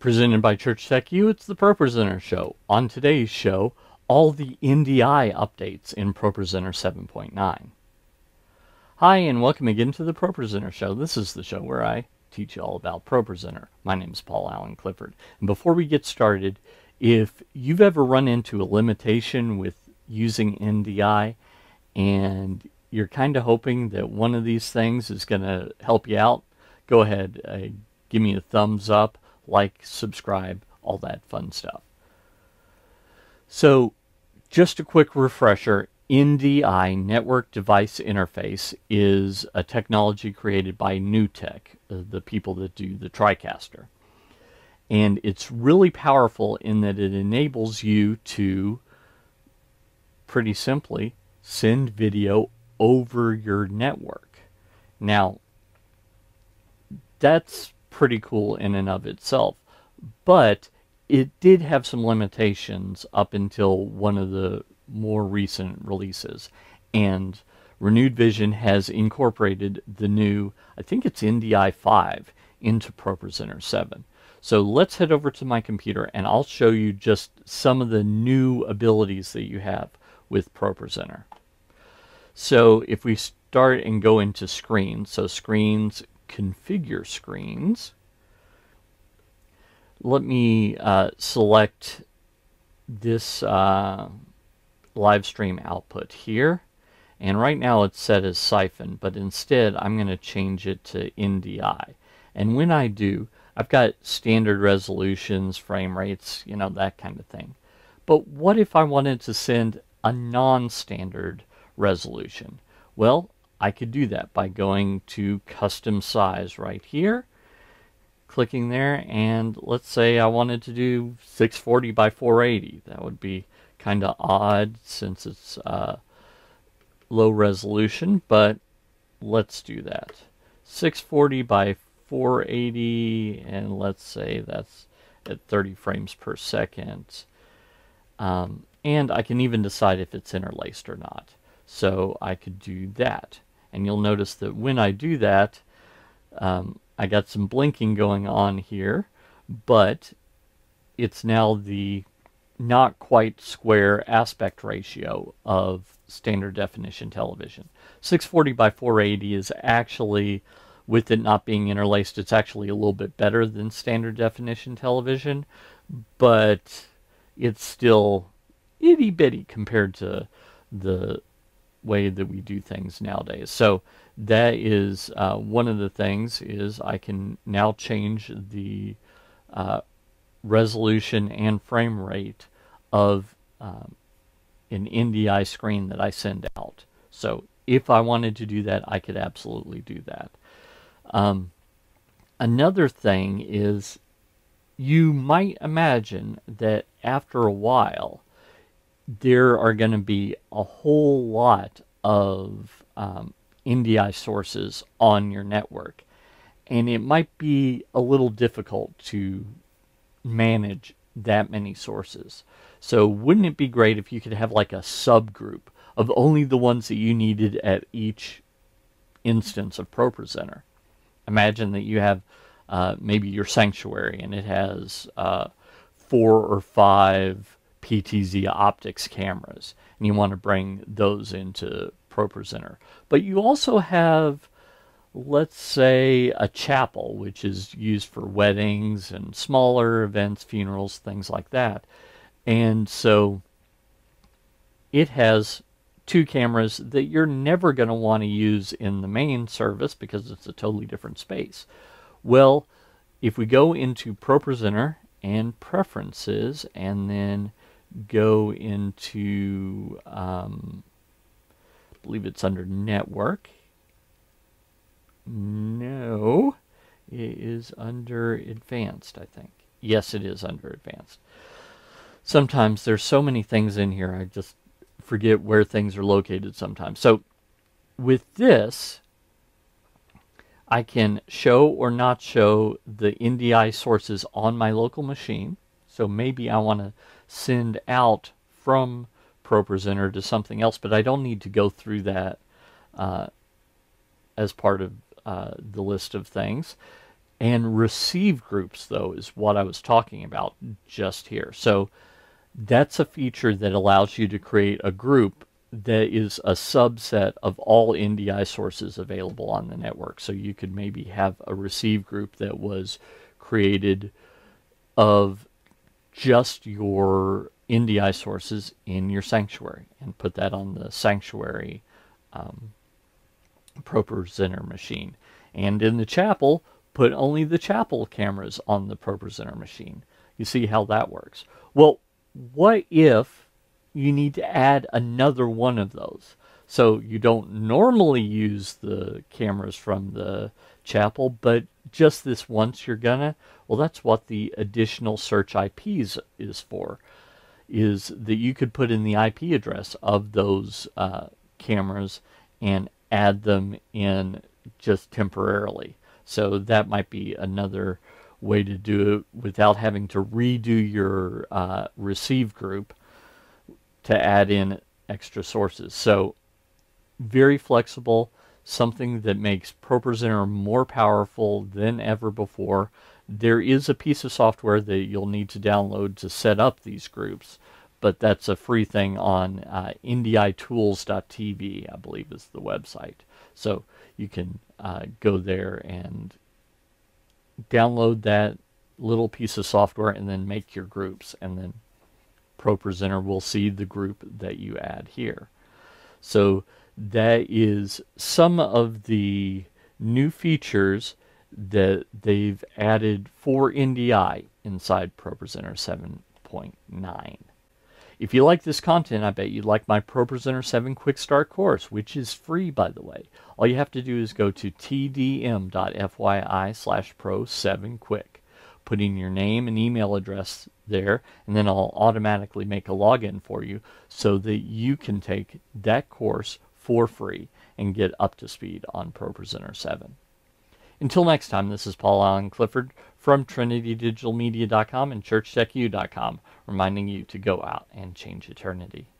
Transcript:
Presented by ChurchTechU, it's the ProPresenter Show. On today's show, all the NDI updates in ProPresenter 7.9. Hi, and welcome again to the ProPresenter Show. This is the show where I teach you all about ProPresenter. My name is Paul Allen Clifford. And before we get started, if you've ever run into a limitation with using NDI and you're kind of hoping that one of these things is going to help you out, go ahead, give me a thumbs up, like, subscribe, all that fun stuff. So, just a quick refresher, NDI, Network Device Interface, is a technology created by NewTek, the people that do the TriCaster. And it's really powerful in that it enables you to, pretty simply, send video over your network. Now, that's pretty cool in and of itself, but it did have some limitations up until one of the more recent releases, and Renewed Vision has incorporated the new, I think it's NDI 5, into ProPresenter 7. So let's head over to my computer and I'll show you just some of the new abilities that you have with ProPresenter. So if we start and go into screens, so screens, configure screens. Let me select this live stream output here, and right now it's set as siphon, but instead I'm going to change it to NDI. And when I do, I've got standard resolutions, frame rates, you know, that kind of thing. But what if I wanted to send a non-standard resolution? Well, I could do that by going to custom size right here, clicking there, and let's say I wanted to do 640 by 480. That would be kind of odd since it's low resolution, but let's do that. 640 by 480, and let's say that's at 30 frames per second. And I can even decide if it's interlaced or not. So I could do that. And you'll notice that when I do that, I got some blinking going on here, but it's now the not quite square aspect ratio of standard definition television. 640 by 480 is actually, with it not being interlaced, it's actually a little bit better than standard definition television, but it's still itty bitty compared to the way that we do things nowadays. So that is one of the things is I can now change the resolution and frame rate of an NDI screen that I send out. So if I wanted to do that, I could absolutely do that. Another thing is, you might imagine that after a while there are going to be a whole lot of NDI sources on your network, and it might be a little difficult to manage that many sources. So wouldn't it be great if you could have like a subgroup of only the ones that you needed at each instance of ProPresenter? Imagine that you have maybe your sanctuary and it has 4 or 5 PTZ optics cameras, and you want to bring those into ProPresenter. But you also have, let's say, a chapel, which is used for weddings and smaller events, funerals, things like that. And so it has 2 cameras that you're never going to want to use in the main service because it's a totally different space. Well, if we go into ProPresenter and Preferences and then go into, I believe it's under Network. No, it is under Advanced, I think. Yes, it is under Advanced. Sometimes there's so many things in here, I just forget where things are located sometimes. So with this, I can show or not show the NDI sources on my local machine. So maybe I want to send out from ProPresenter to something else, but I don't need to go through that as part of the list of things. And receive groups, though, is what I was talking about just here. So that's a feature that allows you to create a group that is a subset of all NDI sources available on the network. So you could maybe have a receive group that was created of just your NDI sources in your sanctuary and put that on the sanctuary ProPresenter machine. And in the chapel, put only the chapel cameras on the ProPresenter machine. You see how that works. Well, what if you need to add another one of those? So you don't normally use the cameras from the chapel, but just this once you're gonna. Well, that's what the additional search IPs is for, is that you could put in the IP address of those cameras and add them in just temporarily. So that might be another way to do it without having to redo your receive group to add in extra sources. So very flexible, something that makes ProPresenter more powerful than ever before. There is a piece of software that you'll need to download to set up these groups, but that's a free thing on nditools.tv, I believe is the website. So you can go there and download that little piece of software and then make your groups, and then ProPresenter will see the group that you add here. So that is some of the new features that they've added for NDI inside ProPresenter 7.9. If you like this content, I bet you'd like my ProPresenter 7 Quick Start course, which is free, by the way. All you have to do is go to TDM.fyi/Pro7Quick. Put in your name and email address there, and then I'll automatically make a login for you so that you can take that course for free and get up to speed on ProPresenter 7. Until next time, this is Paul Allen Clifford from TrinityDigitalMedia.com and ChurchTechU.com, reminding you to go out and change eternity.